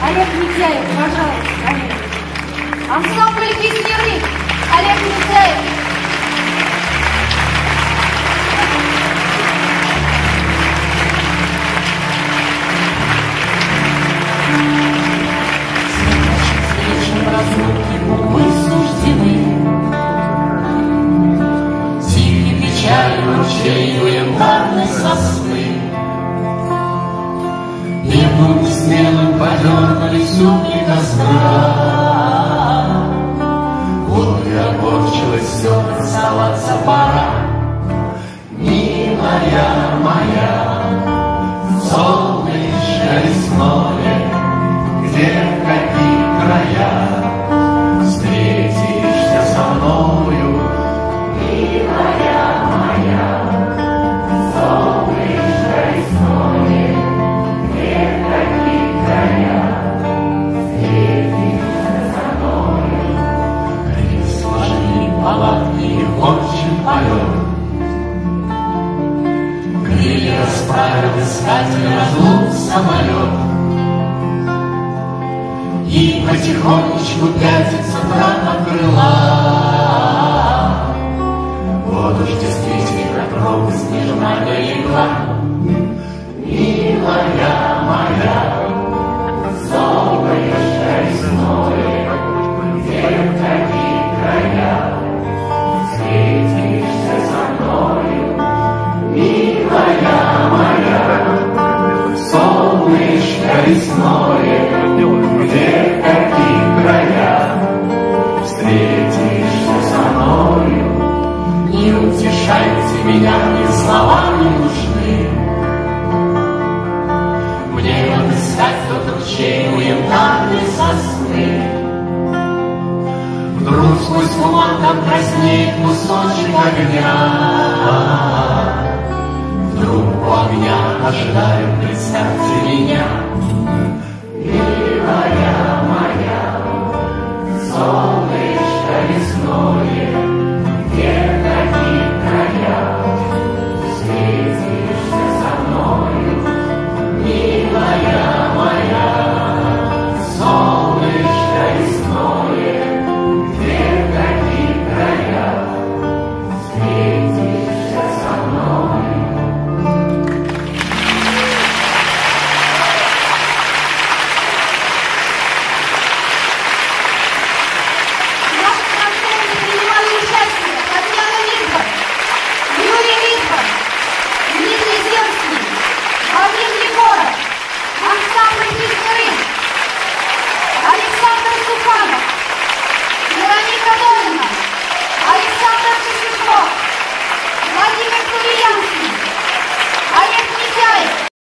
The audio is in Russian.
Олег Митяев, пожалуйста, Олег. Ансамбль «Песняры», Олег Митяев. Ручей у янтарной сосны, небом несмелым подернули сумки костра. Вот и огорчилось все, расставаться пора. Милая моя, солнышко лесное, где, в каких краях встретишься со мною, милая моя. Очень полет, крылья расправил искатель разлук самолет, и потихонечку пятится прах от крыла. Вот уж действительно пропасть нежная легла, милая моя, солнышко лесное, где в каких краях встретишься со мною, милая моя, солнышко лесное, где в каких краях встретишься со мною. Не утешайте меня, мне слова не нужны, мне вот искать тот ручей у янтарной сосны. Вдруг сквозь туман там краснеет кусочек огня, вдруг у огня ожидают, представьте меня, милая.